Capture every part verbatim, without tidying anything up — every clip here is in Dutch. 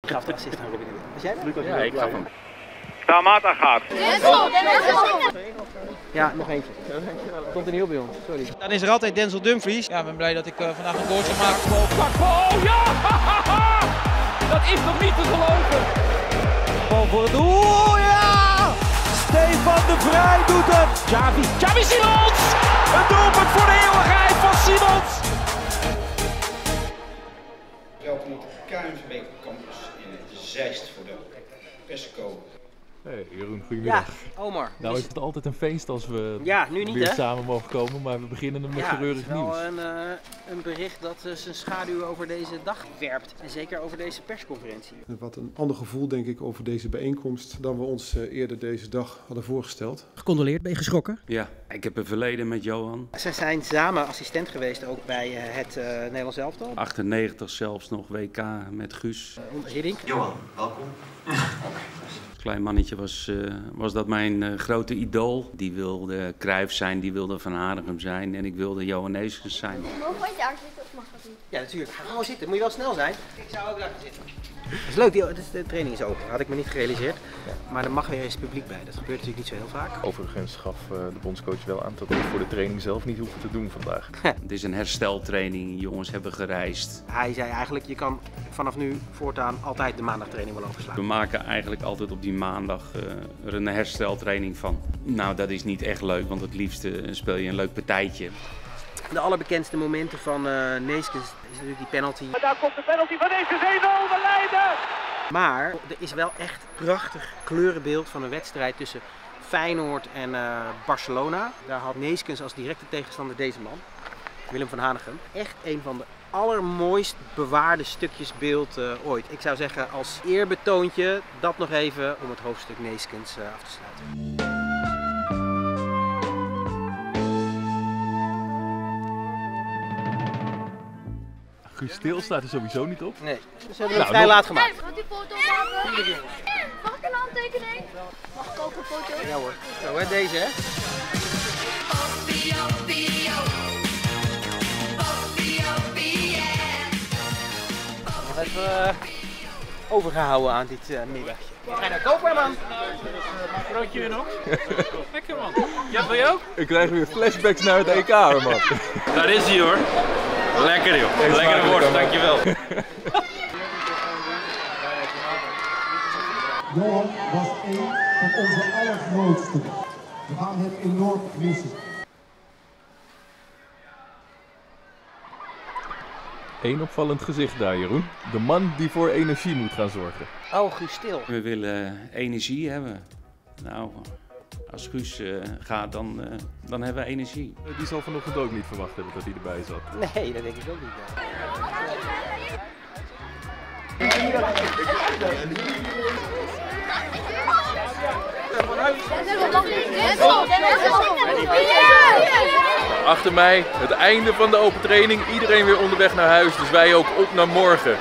gaf de assist aan Robin. Was jij dat? Ja, ik gaf hem. Tamata gaat. Ja, nog eentje. Komt er niet op bij ons, sorry. Dan is er altijd Denzel Dumfries. Ja, ik ben blij dat ik uh, vandaag een goaltje maak. Oh ja! Dat is nog niet te geloven. Bal voor het doel, ja! Stefan de Vrij doet het. Xavi, Xavi Simons! Een doelpunt voor de eeuwigheid van Simons! Welkom op de K N V B campus in Zeist voor de persco. Hey Jeroen, goedemiddag. Ja, Omar. Nou is het altijd een feest als we ja, nu niet, weer hè? samen mogen komen, maar we beginnen met ja, gereurig nieuws. Het is wel een, uh, een bericht dat uh, zijn schaduw over deze dag werpt. En zeker over deze persconferentie. Wat een ander gevoel denk ik over deze bijeenkomst dan we ons uh, eerder deze dag hadden voorgesteld. Gecondoleerd, ben je geschrokken? Ja, ik heb een verleden met Johan. Ze zijn samen assistent geweest ook bij uh, het uh, Nederlands elftal. achtennegentig zelfs nog W K met Guus. Uh, Hiddink. Johan, welkom. Als klein mannetje was, uh, was dat mijn uh, grote idool. Die wilde Cruijff zijn, die wilde Van Hanegem zijn en ik wilde Johan Neeskens zijn. Mogen wij daar zitten of mag dat niet? Ja, natuurlijk. Ga gewoon zitten. Moet je wel snel zijn. Ik zou ook daar gaan zitten. Dat is leuk, die, de training is open. Dat had ik me niet gerealiseerd. Maar er mag weer eens publiek bij. Dat gebeurt natuurlijk niet zo heel vaak. Overigens gaf uh, de bondscoach wel aan dat we het voor de training zelf niet hoeven te doen vandaag. Het is een hersteltraining, jongens hebben gereisd. Hij zei eigenlijk, je kan vanaf nu voortaan altijd de maandagtraining wel overslaan. We maken eigenlijk altijd op die maandag uh, er een hersteltraining van. Nou, dat is niet echt leuk, want het liefst uh, speel je een leuk partijtje. De allerbekendste momenten van uh, Neeskens is natuurlijk die penalty. En daar komt de penalty van Neeskens, één nul, we leiden! Maar er is wel echt een prachtig kleurenbeeld van een wedstrijd tussen Feyenoord en uh, Barcelona. Daar had Neeskens als directe tegenstander deze man, Willem van Hanegem. Echt een van de allermooist bewaarde stukjes beeld uh, ooit. Ik zou zeggen als eerbetoontje dat nog even om het hoofdstuk Neeskens uh, af te sluiten. Guus Stil staat er sowieso niet op. Nee, dus we hebben hem vrij laat gemaakt. Mag die foto maken? Mag ik een handtekening? Mag ik ook een foto? Ja hoor. Zo hè, deze hè. Nog even uh, overgehouden aan dit uh, middagje. Ga je nou kopen man? Broodje weer nog? Lekker man. Ja, wil je ook? Ik krijg weer flashbacks naar het E K, hoor, man. Daar is hij hoor. Lekker joh. Lekkere worst, dankjewel. Johan was een van onze allergrootste. We gaan hem enorm missen. Eén opvallend gezicht daar, Jeroen. De man die voor energie moet gaan zorgen. Oh, Guus Stil. We willen energie hebben. Nou, als Guus uh, gaat, dan, uh, dan hebben we energie. Die zal vanochtend ook niet verwacht hebben dat hij erbij zat. Nee, dat denk ik ook niet. Achter mij het einde van de open training. Iedereen weer onderweg naar huis, dus wij ook op naar morgen.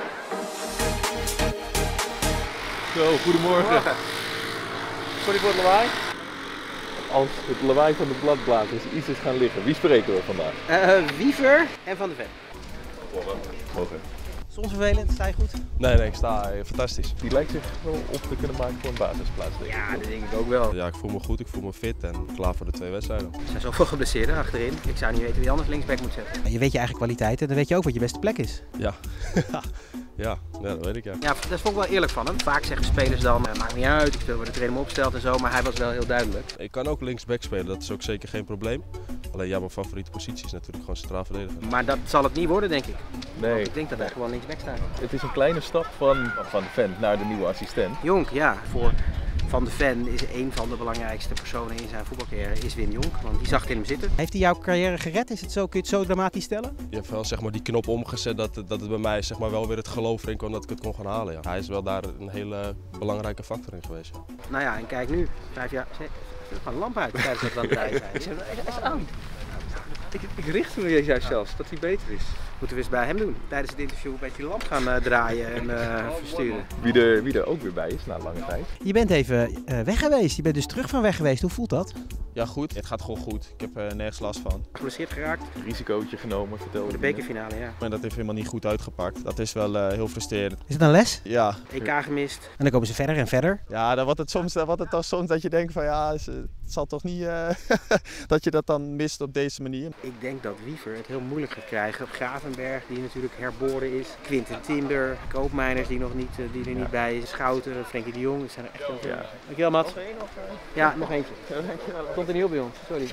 Zo, goedemorgen. Sorry voor het lawaai. Als het lawaai van de bladblazers iets is gaan liggen, wie spreken we vandaag? Uh, Wiever en Van de Ven. Morgen. Soms vervelend, sta je goed? Nee, nee, ik sta uh, fantastisch. Die lijkt zich wel op te kunnen maken voor een basisplaats, denk ik. Ja, dat denk ik ook wel. Ja, ik voel me goed, ik voel me fit en klaar voor de twee wedstrijden. Er zijn zoveel geblesseerden achterin. Ik zou niet weten wie anders linksback moet zetten. Je weet je eigen kwaliteiten, dan weet je ook wat je beste plek is. Ja. ja, ja, dat weet ik ja. Ja, dat vond ik wel eerlijk van hem. Vaak zeggen spelers dan, uh, maakt niet uit, ik speel waar de trainer me opstelt en zo, maar hij was wel heel duidelijk. Ik kan ook linksback spelen, dat is ook zeker geen probleem. Alleen ja, mijn favoriete positie is natuurlijk gewoon centraal verdediger. Maar dat zal het niet worden, denk ik. Nee. Ik denk dat hij gewoon linksback staat. Het is een kleine stap van Van de Ven naar de nieuwe assistent. Jonk, ja. Voor Van de Ven is een van de belangrijkste personen in zijn voetbalcarrière, is Wim Jonk. Want die zag het in hem zitten. Heeft hij jouw carrière gered? Is het zo, kun je het zo dramatisch stellen? Je hebt wel zeg maar, die knop omgezet dat, dat het bij mij zeg maar, wel weer het geloof erin kwam dat ik het kon gaan halen. Ja. Hij is wel daar een hele belangrijke factor in geweest. Ja. Nou ja, en kijk nu. Vijf jaar. Ze heeft gewoon een lamp uit tijdens dat we aan het rijden zijn. Hij is aan. Ik, ik richt me juist zelfs, dat hij beter is. Moeten we eens bij hem doen. Tijdens het interview een beetje de lamp gaan uh, draaien en uh, versturen. Wie er, wie er ook weer bij is na lange tijd. Je bent even uh, weg geweest. Je bent dus terug van weg geweest. Hoe voelt dat? Ja, goed. Het gaat gewoon goed. Ik heb uh, nergens last van. Geblesseerd geraakt. Risicootje genomen, vertel. De bekerfinale, ja. En dat heeft helemaal niet goed uitgepakt. Dat is wel uh, heel frustrerend. Is het een les? Ja. E K gemist. En dan komen ze verder en verder. Ja, dan wordt het soms, dan wordt het toch soms dat je denkt van ja, het zal toch niet uh, dat je dat dan mist op deze manier. Ik denk dat Wiever het heel moeilijk gaat krijgen. Gravenberg, die natuurlijk herboren is. Quinten Timber, Koopmeiners die, nog niet, uh, die er niet ja. bij is. Schouten, Frenkie de Jong. Dat zijn er echt heel veel. Ja. Dankjewel, Mats. Nog één, of, uh... Ja, nog eentje. Ja, dankjewel. Komt er niet op bij ons, sorry.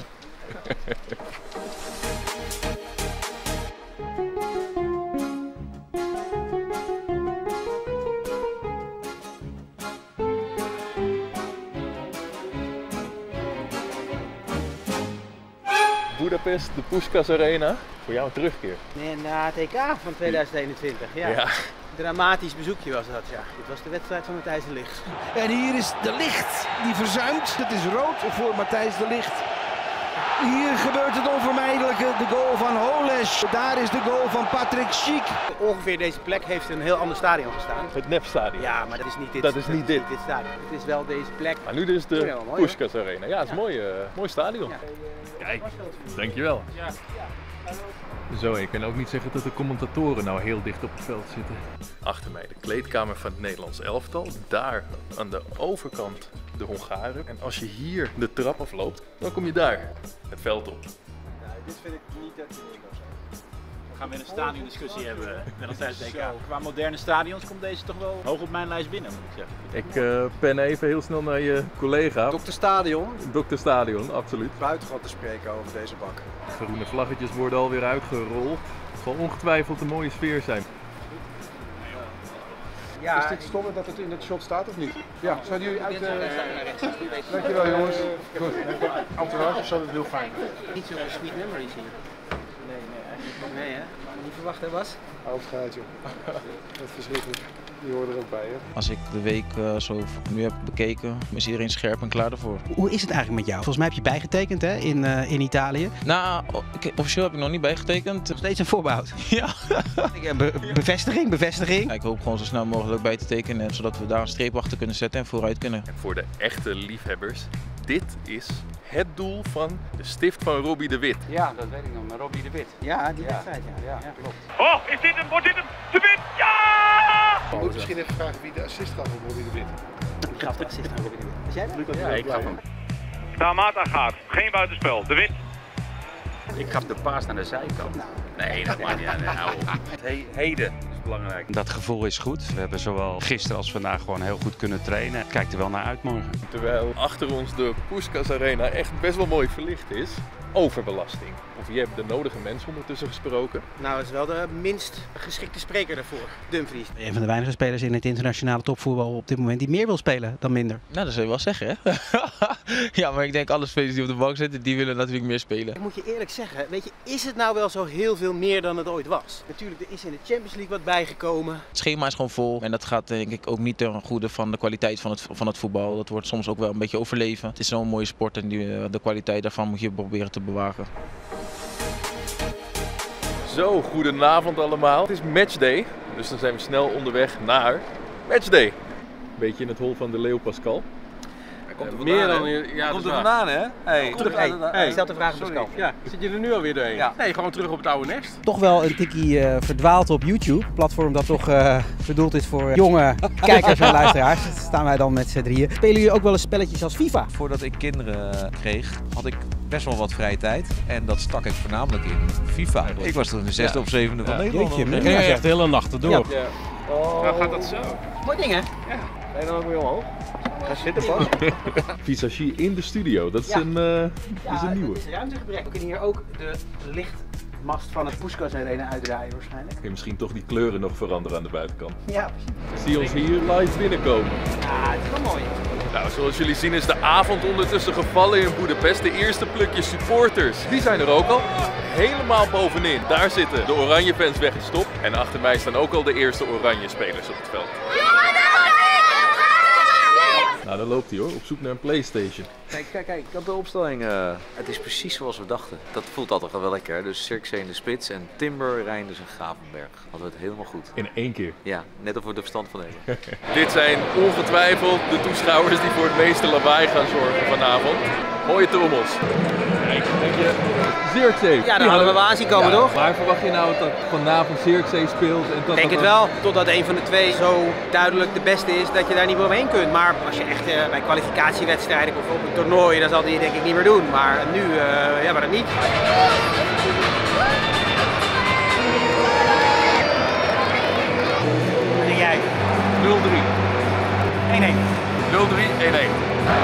Budapest, de Puskás Arena. Voor jou een terugkeer. Nee, na het E K van tweeduizend eenentwintig. Ja. ja. Dramatisch bezoekje was dat, ja. Dit was de wedstrijd van Matthijs de Ligt. En hier is de Ligt die verzuimt. Het is rood voor Matthijs de Ligt. Hier gebeurt het onvermijdelijke, de goal van Holes. Daar is de goal van Patrick Schiek. Ongeveer deze plek heeft een heel ander stadion gestaan. Het Nep-stadion. Ja, maar dat is niet dit, dat is niet dit. Niet dit stadion. Het is wel deze plek. Maar nu dus de Puskás Arena. Ja, het is een mooi, uh, mooi stadion. Ja. Kijk, dankjewel. Ja. Zo, ik kan ook niet zeggen dat de commentatoren nou heel dicht op het veld zitten. Achter mij de kleedkamer van het Nederlands elftal. Daar aan de overkant de Hongaren. En als je hier de trap afloopt, dan kom je daar het veld op. Ja, dit vind ik niet dat uniek of zo. We gaan weer een stadiondiscussie hebben met ons tijdens het E K. Qua moderne stadions komt deze toch wel hoog op mijn lijst binnen, moet ik zeggen. Ik uh, pen even heel snel naar je collega. dokter Stadion. dokter Stadion, absoluut. Buitengewoon te spreken over deze bak. De groene vlaggetjes worden alweer uitgerold. Het zal ongetwijfeld een mooie sfeer zijn. Ja, is dit stom dat het in het shot staat of niet? Ja, zouden jullie uit... Uh... Dankjewel jongens. Goed. Entourage zou het heel fijn. Niet zo'n sweet memories hier. Nee, nee, eigenlijk nee hè? Niet verwacht hè Bas? Oud gaat joh. Dat is verschrikkelijk. Die horen er ook bij hè. Als ik de week uh, zo nu heb bekeken, is iedereen scherp en klaar ervoor. Hoe is het eigenlijk met jou? Volgens mij heb je bijgetekend hè, in, uh, in Italië. Nou, ik, officieel heb ik nog niet bijgetekend. Nog steeds een voorbehoud. Ja. Be bevestiging, bevestiging. Ja, ik hoop gewoon zo snel mogelijk bij te tekenen, zodat we daar een streep achter kunnen zetten en vooruit kunnen. En voor de echte liefhebbers, dit is het doel van de stift van Robbie de Wit. Ja, dat weet ik nog, maar Robbie de Wit. Ja, die ja. wedstrijd, ja. Ja, ja. klopt. Oh, is dit hem? Wordt dit hem? De Wit, ja! Je moet misschien even vragen wie de assist gaf op Robbie de Wit. Ik gaf de assist aan Robbie de Wit. Is jij dat? Ja, ik gaf hem. Tamata gaat, geen buitenspel. De Wit. Ik gaf de paas naar de zijkant. Nee, dat maakt niet uit. Nou, He heden is belangrijk. Dat gevoel is goed. We hebben zowel gisteren als vandaag gewoon heel goed kunnen trainen. Het kijkt er wel naar uit morgen. Terwijl achter ons de Puskás Arena echt best wel mooi verlicht is. Overbelasting. Of je hebt de nodige mensen ondertussen gesproken. Nou, dat is wel de minst geschikte spreker daarvoor. Dumfries. Een van de weinige spelers in het internationale topvoetbal op dit moment die meer wil spelen dan minder. Nou, dat zou je wel zeggen, hè? Ja, maar ik denk alle spelers die op de bank zitten, die willen natuurlijk meer spelen. Dan moet je eerlijk zeggen, weet je, is het nou wel zo heel veel meer dan het ooit was? Natuurlijk, er is in de Champions League wat bijgekomen. Het schema is gewoon vol en dat gaat denk ik ook niet ten goede van de kwaliteit van het, van het voetbal. Dat wordt soms ook wel een beetje overleven. Het is zo'n mooie sport en die, de kwaliteit daarvan moet je proberen te bewaken. Zo, goedenavond allemaal. Het is matchday, dus dan zijn we snel onderweg naar matchday. Beetje in het hol van de Leeuw Pascal. Komt er meer dan hier. Ja, komt er vandaan, hè? Hey. Terug, hey, hey, stel de vraag aan Pascal. Ja, zit je er nu alweer doorheen? Ja. Nee, gewoon terug op het oude nest. Toch wel een tikkie uh, verdwaald op YouTube. Een platform dat toch uh, bedoeld is voor jonge kijkers en luisteraars. Dat staan wij dan met z'n drieën. Spelen jullie ook wel eens spelletjes als FIFA? Voordat ik kinderen kreeg, had ik best wel wat vrije tijd. En dat stak ik voornamelijk in FIFA. Ik was toen de zesde ja. of zevende van ja. Nederland. Jeetje, je ja, echt hele nachten door. Ja. Ja. Oh. Nou gaat dat zo. Mooi ding, hè? Ja. Ben je dan ook weer omhoog? Ga zitten pas. Visagie in de studio, dat is, ja. een, uh, dat is ja, een nieuwe. Het is ruimtegebrek. We kunnen hier ook de lichtmast van het Puskás Arena uitdraaien waarschijnlijk. Kun je misschien toch die kleuren nog veranderen aan de buitenkant. Ja, precies. Zie ons hier live binnenkomen. Ja, het is wel mooi. Nou, zoals jullie zien is de avond ondertussen gevallen in Budapest. De eerste plukjes supporters, die zijn er ook al. Helemaal bovenin, daar zitten de oranje fans weggestopt. En achter mij staan ook al de eerste oranje spelers op het veld. Nou, daar loopt hij hoor, op zoek naar een PlayStation. Kijk, kijk, kijk, ik had de opstelling. Uh, het is precies zoals we dachten. Dat voelt altijd wel lekker. Dus Zirkzee in de spits en Timber, Reinders en Gravenberg. Hadden we het helemaal goed. In één keer? Ja, net of we er verstand van hebben. Dit zijn ongetwijfeld de toeschouwers die voor het meeste lawaai gaan zorgen vanavond. Mooie trommels. Kijk, denk je, Zirkzee. Ja, daar hadden we wel aanzien komen, ja, toch? Maar verwacht je nou dat vanavond Zirkzee speelt? Ik denk het wel, totdat een van de twee zo duidelijk de beste is dat je daar niet meer omheen kunt. Maar als je echt uh, bij kwalificatiewedstrijden of op een toernooi, dan zal die denk ik niet meer doen. Maar nu, uh, ja, maar dat niet. En jij? nul drie. één één. nul drie, één één.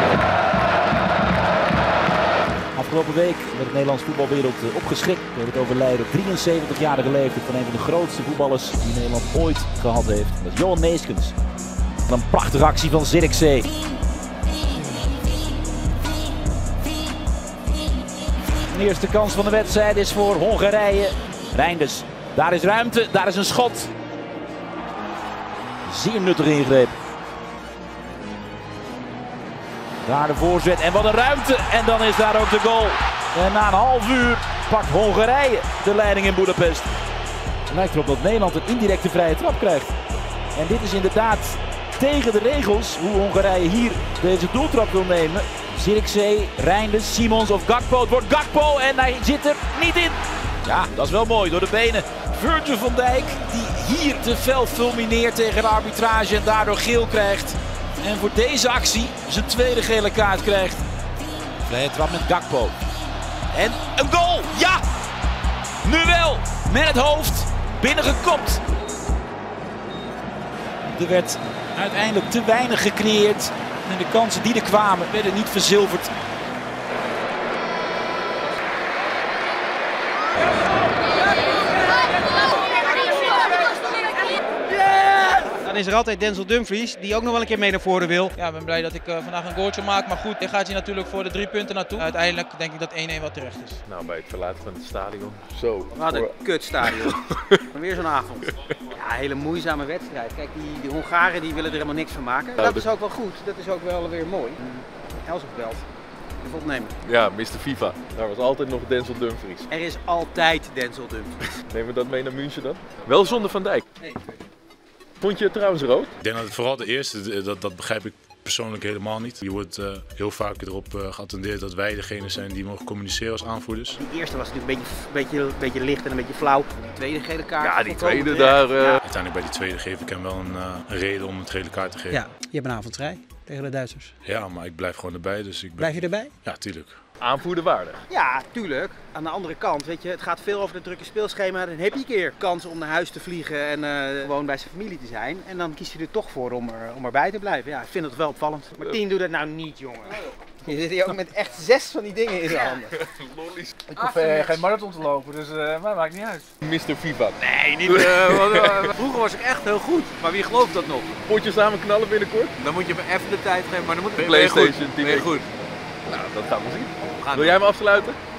Afgelopen week werd het Nederlands voetbalwereld opgeschrikt door het overlijden op drieënzeventigjarige leeftijd van een van de grootste voetballers die Nederland ooit gehad heeft. Dat is Johan Neeskens. Een prachtige actie van Zirkzee. De eerste kans van de wedstrijd is voor Hongarije. Reinders, daar is ruimte, daar is een schot. Zeer nuttig ingreep. Daar de voorzet en wat een ruimte. En dan is daar ook de goal. En na een half uur pakt Hongarije de leiding in Boedapest. Het lijkt erop dat Nederland een indirecte vrije trap krijgt. En dit is inderdaad tegen de regels hoe Hongarije hier deze doeltrap wil nemen. Zirkzee, Reinders, Simons of Gakpo. Het wordt Gakpo en hij zit er niet in. Ja, dat is wel mooi door de benen. Virgil van Dijk die hier te fel fulmineert tegen de arbitrage en daardoor geel krijgt. En voor deze actie zijn tweede gele kaart krijgt. Vrije trap met Gakpo. En een goal! Ja! Nu wel! Met het hoofd binnengekopt. Er werd uiteindelijk te weinig gecreëerd. En de kansen die er kwamen werden niet verzilverd. Dan is er altijd Denzel Dumfries, die ook nog wel een keer mee naar voren wil. Ja, ik ben blij dat ik uh, vandaag een goaltje maak. Maar goed, je gaat hier natuurlijk voor de drie punten naartoe. Uiteindelijk denk ik dat één één wat terecht is. Nou, bij het verlaten van het stadion. Zo. Wat een kutstadion. Weer zo'n avond. Ja, een hele moeizame wedstrijd. Kijk, die, die Hongaren die willen er helemaal niks van maken. Dat is ook wel goed. Dat is ook wel weer mooi. Els opbelt. Even opnemen. Ja, mister FIFA. Daar was altijd nog Denzel Dumfries. Er is altijd Denzel Dumfries. Nemen we dat mee naar München dan? Wel zonder Van Dijk. Nee. Vond je het trouwens rood? Ik denk dat het vooral de eerste, dat, dat begrijp ik persoonlijk helemaal niet. Je wordt uh, heel vaak erop uh, geattendeerd dat wij degene zijn die mogen communiceren als aanvoerders. Die eerste was natuurlijk een beetje, beetje, beetje licht en een beetje flauw. De tweede gele kaart. Ja, die tweede daar. Uh... Ja. Uiteindelijk bij die tweede geef ik hem wel een, uh, een reden om een gele kaart te geven. Ja, je hebt een avond vrij tegen de Duitsers. Ja, maar ik blijf gewoon erbij. Dus ik ben... Blijf je erbij? Ja, tuurlijk. Aanvoerderwaardig. Ja, tuurlijk. Aan de andere kant, weet je, het gaat veel over het drukke speelschema. Dan heb je een keer kans om naar huis te vliegen en uh, gewoon bij zijn familie te zijn. En dan kies je er toch voor om, er, om erbij te blijven. Ja, ik vind het wel opvallend. Martien doet dat nou niet, jongen. Je zit hier ook met echt zes van die dingen in zijn handen. Lollies. Ik hoef uh, geen marathon te lopen, dus uh, mij maakt niet uit. mister FIFA. Nee, niet. Uh, wat, uh, vroeger was ik echt heel goed, maar wie gelooft dat nog? Potje samen knallen binnenkort? Dan moet je me even de tijd geven, maar dan moet ik PlayStation goed. Ben je goed? Nou, dat gaan we zien. Wil jij me afsluiten?